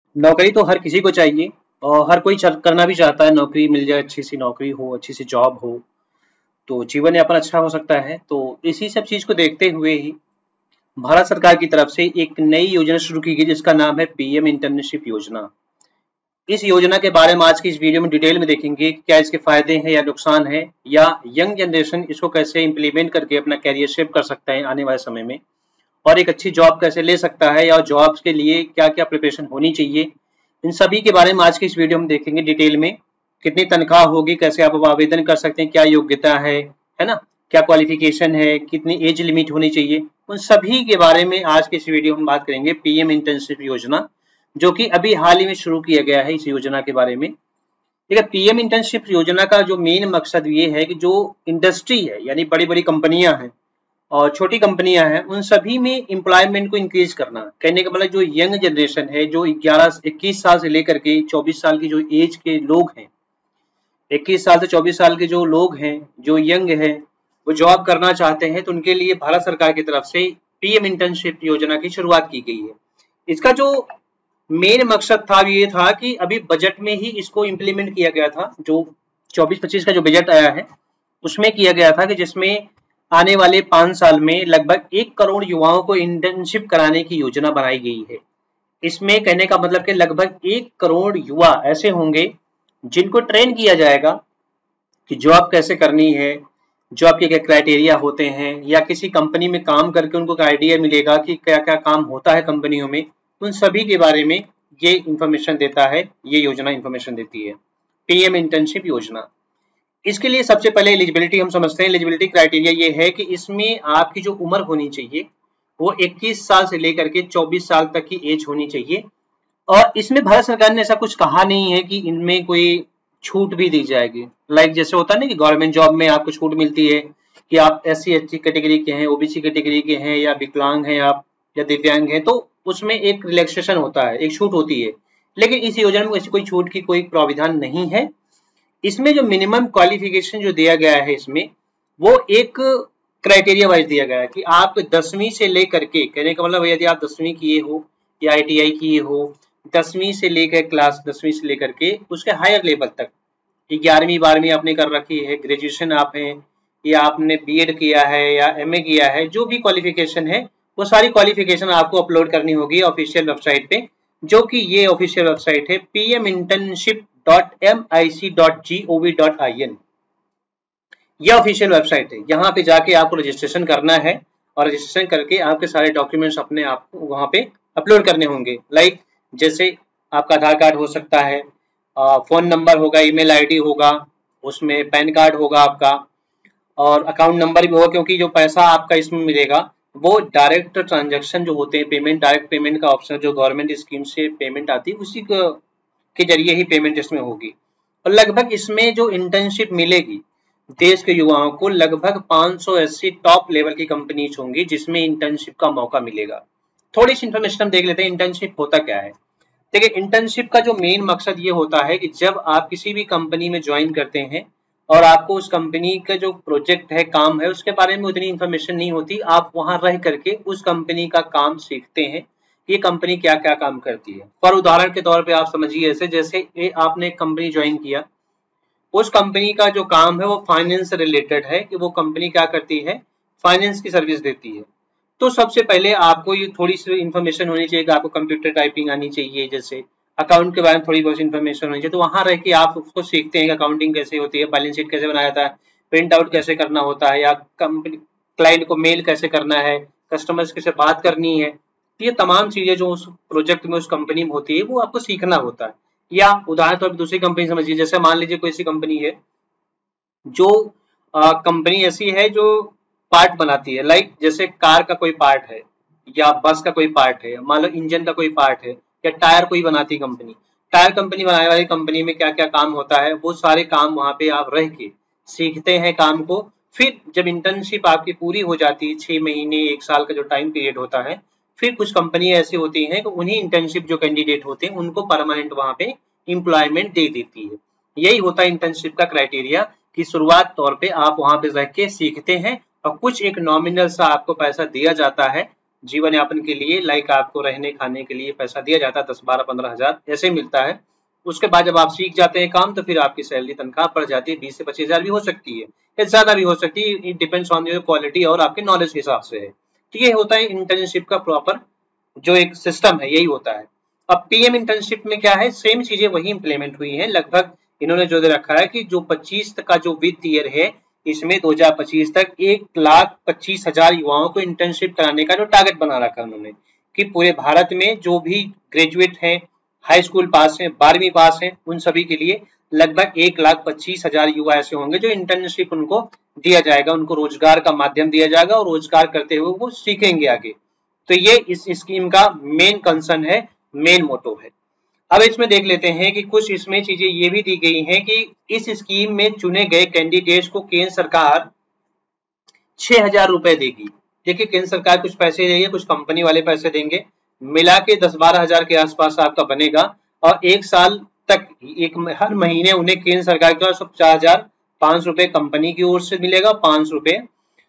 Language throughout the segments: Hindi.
नौकरी तो हर किसी को चाहिए और हर कोई करना भी चाहता है, नौकरी मिल जाए, अच्छी सी नौकरी हो, अच्छी सी जॉब हो तो जीवन यापन अच्छा हो सकता है। तो इसी सब चीज को देखते हुए ही भारत सरकार की तरफ से एक नई योजना शुरू की गई जिसका नाम है पीएम इंटर्नशिप योजना। इस योजना के बारे में आज की इस वीडियो में डिटेल में देखेंगे क्या इसके फायदे हैं या नुकसान है, या यंग जनरेशन इसको कैसे इंप्लीमेंट करके अपना कैरियर शेप कर सकता है आने वाले समय में, और एक अच्छी जॉब कैसे ले सकता है, या जॉब्स के लिए क्या क्या प्रिपरेशन होनी चाहिए। इन सभी के बारे में आज की इस वीडियो में देखेंगे डिटेल में। कितनी तनख्वाह होगी, कैसे आप आवेदन कर सकते हैं, क्या योग्यता है ना, क्या क्वालिफिकेशन है, कितनी एज लिमिट होनी चाहिए, उन सभी के बारे में आज के इस वीडियो में बात करेंगे। पीएम इंटर्नशिप योजना जो कि अभी हाल ही में शुरू किया गया है, इस योजना के बारे में। ठीक है, पीएम इंटर्नशिप योजना का जो मेन मकसद ये है कि जो इंडस्ट्री है यानी बड़ी बड़ी कंपनियां हैं और छोटी कंपनियां हैं, उन सभी में एम्प्लॉयमेंट को इंक्रीज करना। कहने का मतलब जो यंग जनरेशन है, जो 21 साल से लेकर के 24 साल की जो एज के लोग हैं, 21 साल से 24 साल के जो लोग हैं, जो यंग हैं, वो जॉब करना चाहते हैं, तो उनके लिए भारत सरकार की तरफ से पीएम इंटर्नशिप योजना की शुरुआत की गई है। इसका जो मेन मकसद था ये था कि अभी बजट में ही इसको इम्प्लीमेंट किया गया था। जो 24-25 का जो बजट आया है उसमें किया गया था कि जिसमें आने वाले 5 साल में लगभग 1 करोड़ युवाओं को इंटर्नशिप कराने की योजना बनाई गई है। इसमें कहने का मतलब कि लगभग 1 करोड़ युवा ऐसे होंगे जिनको ट्रेन किया जाएगा कि जॉब कैसे करनी है, जॉब के क्या क्राइटेरिया होते हैं, या किसी कंपनी में काम करके उनको आइडिया मिलेगा कि क्या क्या काम होता है कंपनियों में। उन सभी के बारे में ये इंफॉर्मेशन देता है, ये योजना इंफॉर्मेशन देती है, पीएम इंटर्नशिप योजना। इसके लिए सबसे पहले एलिजिबिलिटी हम समझते हैं। एलिजिबिलिटी क्राइटेरिया ये है कि इसमें आपकी जो उम्र होनी चाहिए वो 21 साल से लेकर के 24 साल तक की एज होनी चाहिए। और इसमें भारत सरकार ने ऐसा कुछ कहा नहीं है कि इनमें कोई छूट भी दी जाएगी। लाइक जैसे होता है ना कि गवर्नमेंट जॉब में आपको छूट मिलती है कि आप SC/ST कैटेगरी के हैं, OBC कैटेगरी के हैं, या विकलांग हैं आप, या दिव्यांग हैं, तो उसमें एक रिलैक्सेशन होता है, एक छूट होती है। लेकिन इस योजना में ऐसी कोई छूट की कोई प्राविधान नहीं है। इसमें जो मिनिमम क्वालिफिकेशन जो दिया गया है इसमें, वो एक क्राइटेरिया वाइज दिया गया है कि आप 10वीं से लेकर के, कहने का मतलब यदि आप 10वीं किए हो या ITI किए हो, 10वीं से लेकर क्लास 10वीं से लेकर के उसके हायर लेवल तक, 11वीं 12वीं आपने कर रखी है, ग्रेजुएशन आप हैं, या आपने BEd किया है या MA किया है, जो भी क्वालिफिकेशन है वो सारी क्वालिफिकेशन आपको अपलोड करनी होगी ऑफिशियल वेबसाइट पे, जो कि ये ऑफिशियल वेबसाइट है pminternship.mic.gov.in। यह ऑफिशियल वेबसाइट है, यहाँ पे जाके आपको रजिस्ट्रेशन करना है और रजिस्ट्रेशन करके आपके सारे डॉक्यूमेंट्स अपने आप वहाँ पे अपलोड करने होंगे। लाइक जैसे आपका आधार कार्ड हो सकता है, फोन नंबर होगा, ईमेल ID होगा, उसमें पैन कार्ड होगा आपका, और अकाउंट नंबर भी होगा, क्योंकि जो पैसा आपका इसमें मिलेगा वो डायरेक्ट ट्रांजैक्शन जो होते हैं, पेमेंट, डायरेक्ट पेमेंट का ऑप्शन जो गवर्नमेंट स्कीम से पेमेंट आती है उसी के जरिए ही पेमेंट इसमें होगी। और लगभग इसमें जो इंटर्नशिप मिलेगी देश के युवाओं को, लगभग 580 टॉप लेवल की कंपनीज होंगी जिसमें इंटर्नशिप का मौका मिलेगा। थोड़ी सी इन्फॉर्मेशन हम देख लेते हैं इंटर्नशिप होता क्या है। देखिए, इंटर्नशिप का जो मेन मकसद ये होता है कि जब आप किसी भी कंपनी में ज्वाइन करते हैं और आपको उस कंपनी का जो प्रोजेक्ट है, काम है, उसके बारे में उतनी इन्फॉर्मेशन नहीं होती, आप वहां रह करके उस कंपनी का काम सीखते हैं, ये कंपनी क्या क्या काम करती है। पर उदाहरण के तौर पे आप समझिए, ऐसे जैसे आपने एक कंपनी ज्वाइन किया, उस कंपनी का जो काम है वो फाइनेंस से रिलेटेड है, कि वो कंपनी क्या करती है, फाइनेंस की सर्विस देती है। तो सबसे पहले आपको ये थोड़ी सी इन्फॉर्मेशन होनी चाहिए कि आपको कंप्यूटर टाइपिंग आनी चाहिए, जैसे अकाउंट के बारे में थोड़ी बहुत इन्फॉर्मेशन होनी चाहिए। तो वहां रह के आप उसको सीखते हैं कि अकाउंटिंग कैसे होती है, बैलेंस शीट कैसे बनाया जाता है, प्रिंट आउट कैसे करना होता है, या कंपनी क्लाइंट को मेल कैसे करना है, कस्टमर्स कैसे बात करनी है। ये तमाम चीजें जो उस प्रोजेक्ट में, उस कंपनी में होती है, वो आपको सीखना होता है। या उदाहरण तौर पर दूसरी कंपनी समझिए, जैसे मान लीजिए कोई ऐसी कंपनी है जो कंपनी ऐसी है जो पार्ट बनाती है, लाइक जैसे कार का कोई पार्ट है, या बस का कोई पार्ट है, मान लो इंजन का कोई पार्ट है, या टायर कोई बनाती कंपनी। टायर कंपनी बनाने वाली कंपनी में क्या क्या काम होता है, वो सारे काम वहां पे आप रह के सीखते हैं काम को। फिर जब इंटर्नशिप आपकी पूरी हो जाती है, 6 महीने 1 साल का जो टाइम पीरियड होता है, फिर कुछ कंपनी ऐसी होती हैं कि उन्हीं इंटर्नशिप जो कैंडिडेट होते हैं उनको परमानेंट वहां पे एम्प्लॉयमेंट दे देती है। यही होता है इंटर्नशिप का क्राइटेरिया, कि शुरुआत तौर पे आप वहां पे रह के सीखते हैं और कुछ एक नॉमिनल सा आपको पैसा दिया जाता है जीवन यापन के लिए, लाइक आपको रहने खाने के लिए पैसा दिया जाता है 10-12-15 हज़ार ऐसे मिलता है। उसके बाद जब आप सीख जाते हैं काम तो फिर आपकी सैलरी तनख्वाह बढ़ जाती है, 20 से 25 हज़ार भी हो सकती है या ज्यादा भी हो सकती है, it depends on your quality और आपके नॉलेज के हिसाब से है। तो ये होता है इंटर्नशिप का प्रॉपर जो एक सिस्टम है, यही होता है। अब पीएम इंटर्नशिप में क्या है, सेम चीजें वही इंप्लीमेंट हुई हैं लगभग। इन्होंने जो दे रखा है कि जो 25 का जो वित्त ईयर है, इसमें 2025 तक 1,25,000 युवाओं को इंटर्नशिप कराने का जो टारगेट बना रखा है उन्होंने, कि पूरे भारत में जो भी ग्रेजुएट हैं, हाई स्कूल पास हैं, 12वीं पास हैं, उन सभी के लिए लगभग 1,25,000 युवा ऐसे होंगे जो इंटर्नशिप उनको दिया जाएगा, उनको रोजगार का माध्यम दिया जाएगा और रोजगार करते हुए वो सीखेंगे आगे। तो ये इस स्कीम का मेन कंसर्न है, मेन मोटो है। अब इसमें देख लेते हैं कि कुछ इसमें चीजें ये भी दी गई हैं कि इस स्कीम में चुने गए कैंडिडेट्स को केंद्र सरकार 6,000 रुपए देगी। देखिए, केंद्र सरकार कुछ पैसे देगी, कुछ कंपनी वाले पैसे देंगे, मिला के 10-12 हज़ार के आसपास आपका बनेगा। और एक साल तक हर महीने उन्हें केंद्र सरकार की ओर से 4,500 रुपए कंपनी की ओर से मिलेगा, 500 रुपए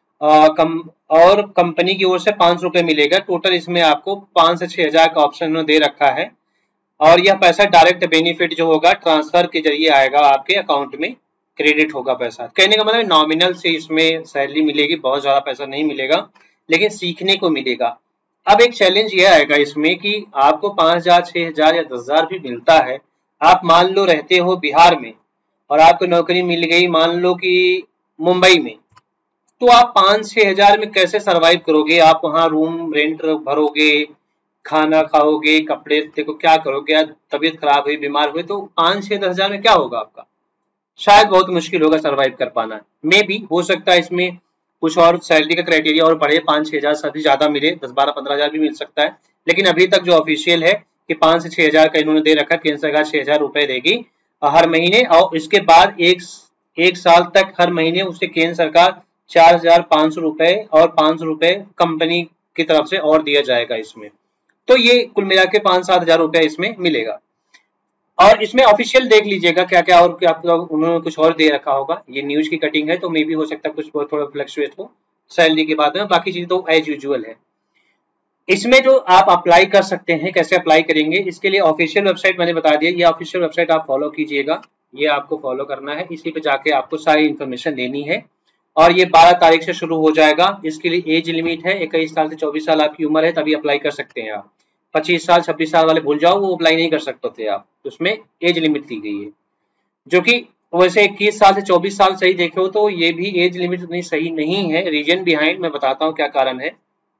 और कंपनी की ओर से 500 रुपए मिलेगा। टोटल इसमें आपको 5 से 6,000 का ऑप्शन उन्होंने दे रखा है। और यह पैसा डायरेक्ट बेनिफिट जो होगा ट्रांसफर के जरिए आएगा, आपके अकाउंट में क्रेडिट होगा पैसा। कहने का मतलब नॉमिनल से इसमें सैलरी मिलेगी, बहुत ज्यादा पैसा नहीं मिलेगा, लेकिन सीखने को मिलेगा। अब एक चैलेंज यह आएगा इसमें कि आपको 5,000, 6,000 या 10,000 भी मिलता है। आप मान लो रहते हो बिहार में और आपको नौकरी मिल गई मान लो कि मुंबई में, तो आप 5-6 हज़ार में कैसे सरवाइव करोगे? आप वहाँ रूम रेंट भरोगे, खाना खाओगे, कपड़े देखो क्या करोगे? यार तबीयत खराब हुई, बीमार हुए तो 5-6-10 हज़ार में क्या होगा आपका? शायद बहुत मुश्किल होगा सरवाइव कर पाना। मे भी हो सकता है इसमें कुछ और सैलरी का क्राइटेरिया और बढ़े, 5-6 हज़ार से भी ज्यादा मिले, 10-12-15 हज़ार भी मिल सकता है। लेकिन अभी तक जो ऑफिशियल है कि 5 से 6 हज़ार का इन्होंने दे रखा है, केंद्र सरकार 6,000 रुपए देगी हर महीने। और इसके बाद एक साल तक हर महीने उसे केंद्र सरकार 4,500 रुपए और 500 रुपए कंपनी की तरफ से और दिया जाएगा इसमें। तो ये कुल मिला के 5-7 हज़ार रुपया इसमें मिलेगा। और इसमें ऑफिशियल देख लीजिएगा क्या क्या और क्या उन्होंने कुछ और दे रखा होगा। ये न्यूज की कटिंग है तो मे भी हो सकता है कुछ थोड़ा फ्लक्चुएट हो सैलरी के बाद में, बाकी चीज तो एज यूजुअल है। इसमें जो आप अप्लाई कर सकते हैं, कैसे अप्लाई करेंगे इसके लिए ऑफिशियल वेबसाइट मैंने बता दिया। ये ऑफिशियल वेबसाइट आप फॉलो कीजिएगा, ये आपको फॉलो करना है, इसी पे जाके आपको सारी इन्फॉर्मेशन देनी है। और ये 12 तारीख से शुरू हो जाएगा। इसके लिए एज लिमिट है 21 साल से 24 साल आपकी उम्र है तभी अप्लाई कर सकते हैं आप। 25 साल 26 साल वाले भूल जाओ, वो अप्लाई नहीं कर सकते थे आप, उसमें एज लिमिट दी गई है। जो कि वैसे 21 साल से 24 साल सही देखे हो तो ये भी एज लिमिट उतनी सही नहीं है। रीजन बिहाइंड मैं बताता हूँ क्या कारण है।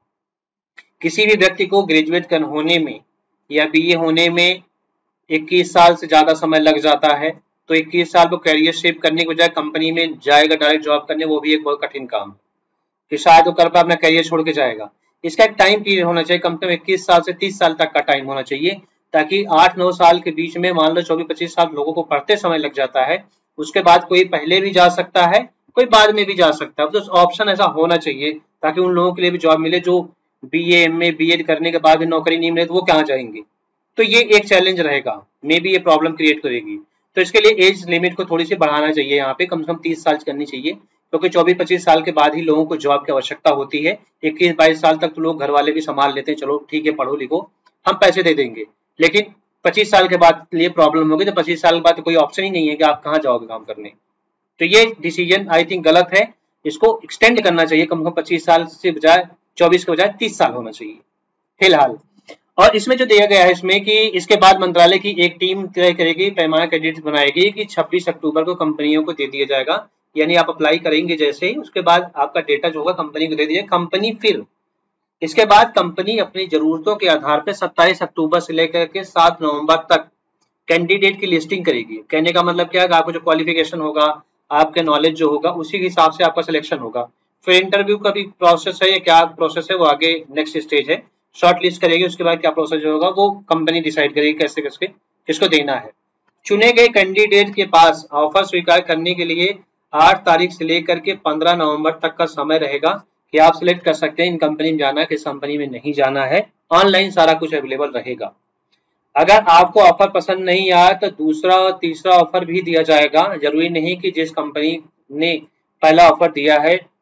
किसी भी व्यक्ति को ग्रेजुएट होने में या बीए होने में 21 साल से ज्यादा समय लग जाता है, तो 21 साल को कैरियर शेप करने के बजाय कंपनी में जाएगा डायरेक्ट जॉब करने, वो भी एक बहुत कठिन काम है कि शायद वो कर पाए अपना कैरियर छोड़ के जाएगा। इसका एक टाइम पीरियड होना चाहिए, कम से कम 21 साल से 30 साल तक का टाइम होना चाहिए, ताकि 8-9 साल के बीच में मान लो 24-25 साल लोगों को पढ़ते समय लग जाता है। उसके बाद कोई पहले भी जा सकता है, कोई बाद में भी जा सकता है, तो ऑप्शन ऐसा होना चाहिए ताकि उन लोगों के लिए भी जॉब मिले जो बीए एमए बीएड करने के बाद भी नौकरी नहीं मिले तो वो कहाँ जाएंगे। तो ये एक चैलेंज रहेगा, मे बी ये प्रॉब्लम क्रिएट करेगी। तो इसके लिए एज लिमिट को थोड़ी सी बढ़ाना चाहिए, यहाँ पे कम से कम 30 साल करनी चाहिए, क्योंकि 24-25 साल के बाद ही लोगों को जॉब की आवश्यकता होती है। 21-22 साल तक तो लोग घर वाले भी संभाल लेते हैं, चलो ठीक है पढ़ो लिखो हम पैसे दे देंगे, लेकिन 25 साल के बाद लिए प्रॉब्लम होगी। तो 25 साल के बाद तो कोई ऑप्शन ही नहीं है कि आप कहाँ जाओगे काम करने। तो ये डिसीजन आई थिंक गलत है, इसको एक्सटेंड करना चाहिए, कम से कम 25 साल से बजाय 24 के बजाय 30 साल होना चाहिए फिलहाल। और इसमें जो दिया गया है इसमें कि इसके बाद मंत्रालय की एक टीम तय करेगी, पैमाना कैंडिडेट बनाएगी कि 26 अक्टूबर को कंपनियों को दे दिया जाएगा। यानी आप अप्लाई करेंगे जैसे ही, उसके बाद आपका डेटा जो होगा कंपनी को दे दिया, कंपनी फिर इसके बाद कंपनी अपनी जरूरतों के आधार पर 27 अक्टूबर से लेकर के 7 नवंबर तक कैंडिडेट की लिस्टिंग करेगी। कहने का मतलब क्या है, आपको जो क्वालिफिकेशन होगा, आपके नॉलेज जो होगा, उसी के हिसाब से आपका सिलेक्शन होगा। फिर इंटरव्यू का भी प्रोसेस है या क्या प्रोसेस है वो आगे नेक्स्ट स्टेज है, शॉर्ट लिस्ट करेगी, उसके बाद क्या प्रोसेस होगा वो कंपनी डिसाइड करेगी कैसे कैसे किसको देना है। चुने गए कैंडिडेट के पास ऑफर स्वीकार करने के लिए 8 तारीख से लेकर के 15 नवंबर तक का समय रहेगा कि आप सिलेक्ट कर सकते हैं इन कंपनी में जाना है, किस कंपनी में नहीं जाना है। ऑनलाइन सारा कुछ अवेलेबल रहेगा। अगर आपको ऑफर पसंद नहीं आया तो दूसरा और तीसरा ऑफर भी दिया जाएगा। जरूरी नहीं कि जिस कंपनी ने पहला ऑफर दिया है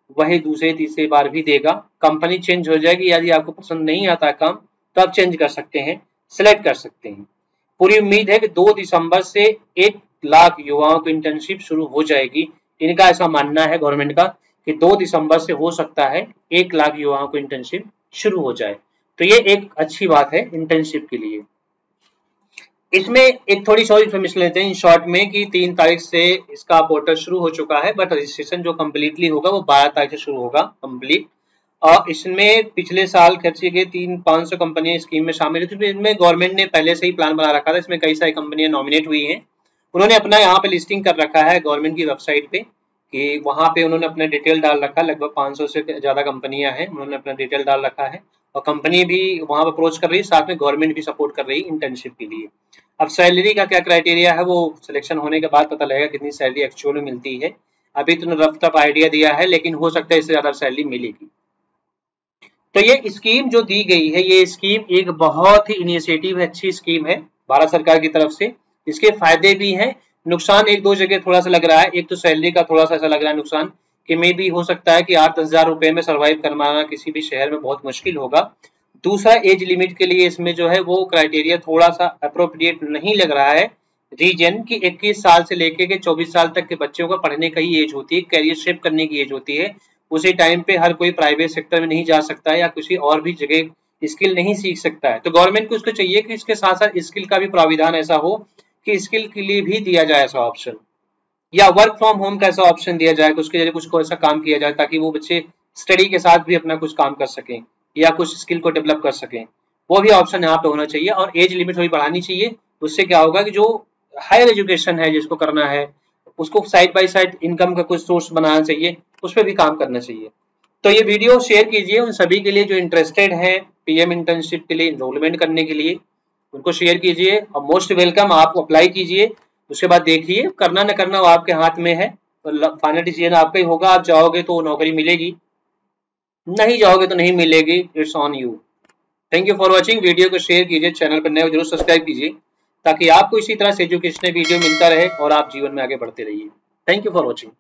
वही दूसरे तीसरे बार भी देगा। कंपनी चेंज हो जाएगी, यदि आपको पसंद नहीं आता काम तो आप चेंज कर सकते हैं, सिलेक्ट कर सकते हैं। पूरी उम्मीद है कि 2 दिसंबर से 1 लाख युवाओं की इंटर्नशिप शुरू हो जाएगी। इनका ऐसा मानना है गवर्नमेंट का कि 2 दिसंबर से हो सकता है 1 लाख युवाओं को इंटर्नशिप शुरू हो जाए। तो ये एक अच्छी बात है इंटर्नशिप के लिए। इसमें एक थोड़ी सी और इन्फॉर्मेशन लेते हैं इन शॉर्ट में कि 3 तारीख से इसका पोर्टल शुरू हो चुका है, बट रजिस्ट्रेशन जो कम्प्लीटली होगा वो 12 तारीख से शुरू होगा कम्प्लीट। और इसमें पिछले साल खर्ची गए 300-500 कंपनियां स्कीम में शामिल थी। इनमें गवर्नमेंट ने पहले से ही प्लान बना रखा था, इसमें कई सारी कंपनियां नॉमिनेट हुई हैं। उन्होंने अपना यहाँ पे लिस्टिंग कर रखा है गवर्नमेंट की वेबसाइट पे कि वहाँ पे उन्होंने अपना डिटेल डाल रखा है। लगभग 500 से ज़्यादा कंपनियां हैं, उन्होंने अपना डिटेल डाल रखा है और कंपनी भी वहाँ पर अप्रोच कर रही है, साथ में गवर्नमेंट भी सपोर्ट कर रही है इंटर्नशिप के लिए। अब सैलरी का क्या क्राइटेरिया है वो सिलेक्शन होने के बाद पता लगेगा कितनी सैलरी एक्चुअल में मिलती है। अभी तो रफ टफ आइडिया दिया है, लेकिन हो सकता है इससे ज़्यादा सैलरी मिलेगी। तो ये स्कीम जो दी गई है, ये स्कीम एक बहुत ही इनिशिएटिव है, अच्छी स्कीम है भारत सरकार की तरफ से। इसके फायदे भी हैं, नुकसान एक दो जगह थोड़ा सा लग रहा है। एक तो सैलरी का थोड़ा सा ऐसा लग रहा है नुकसान कि मे भी हो सकता है कि 8-10 हजार रुपए में सर्वाइव करवाना किसी भी शहर में बहुत मुश्किल होगा। दूसरा, एज लिमिट के लिए इसमें जो है वो क्राइटेरिया थोड़ा सा अप्रोप्रिएट नहीं लग रहा है। रीजन की 21 साल से लेके के 24 साल तक के बच्चों का पढ़ने का ही एज होती है, करियर शेप करने की एज होती है। उसी टाइम पे हर कोई प्राइवेट सेक्टर में नहीं जा सकता है या किसी और भी जगह स्किल नहीं सीख सकता है। तो गवर्नमेंट को इसको चाहिए कि इसके साथ साथ स्किल का भी प्राविधान ऐसा हो कि स्किल के लिए भी दिया जाए ऐसा ऑप्शन, या वर्क फ्रॉम होम का ऐसा ऑप्शन दिया जाए कि उसके जरिए कुछ ऐसा काम किया जाए ताकि वो बच्चे स्टडी के साथ भी अपना कुछ काम कर सकें या कुछ स्किल को डेवलप कर सकें। वो भी ऑप्शन यहाँ पे होना चाहिए और एज लिमिट थोड़ी बढ़ानी चाहिए। उससे क्या होगा कि जो हायर एजुकेशन है जिसको करना है उसको साइड बाय साइड इनकम का कुछ सोर्स बनाना चाहिए, उस पर भी काम करना चाहिए। तो ये वीडियो शेयर कीजिए उन सभी के लिए जो इंटरेस्टेड हैं पीएम इंटर्नशिप के लिए एनरोलमेंट करने के लिए, उनको शेयर कीजिए और मोस्ट वेलकम, आप अप्लाई कीजिए। उसके बाद देखिए करना न करना वो आपके हाथ में है, तो फाइनल डिसीजन आपका ही होगा। आप जाओगे तो नौकरी मिलेगी, नहीं जाओगे तो नहीं मिलेगी, it's on you. Thank you for watching. Video को शेयर कीजिए, चैनल पर नए हो जरूर सब्सक्राइब कीजिए ताकि आपको इसी तरह से एजुकेशनल वीडियो मिलता रहे और आप जीवन में आगे बढ़ते रहिए। Thank you for watching.